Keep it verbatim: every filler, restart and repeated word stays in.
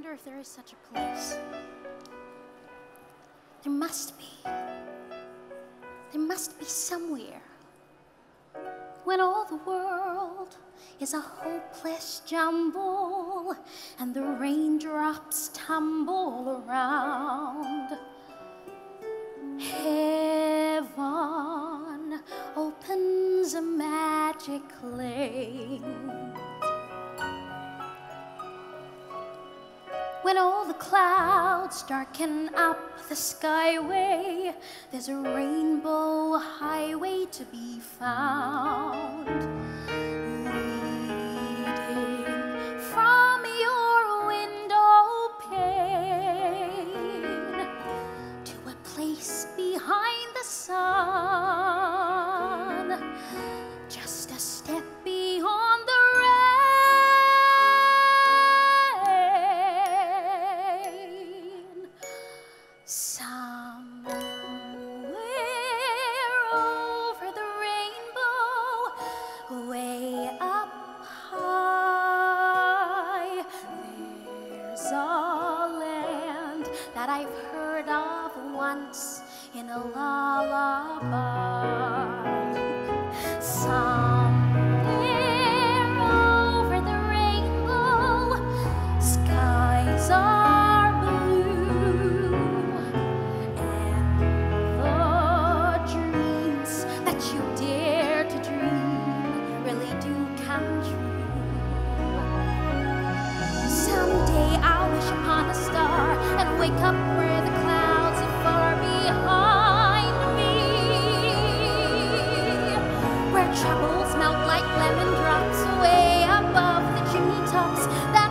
wonder if there is such a place. There must be. There must be somewhere. When all the world is a hopeless jumble and the raindrops tumble around, heaven opens a magic lane. When all the clouds darken up the skyway, there's a rainbow highway to be found, leading from your window pane to a place behind the sun, just a step beyond the somewhere over the rainbow, way up high, there's a land that I've heard of once in a lullaby. Somewhere over the rainbow, skies are and wake up where the clouds are far behind me, where troubles melt like lemon drops way above the chimney tops. That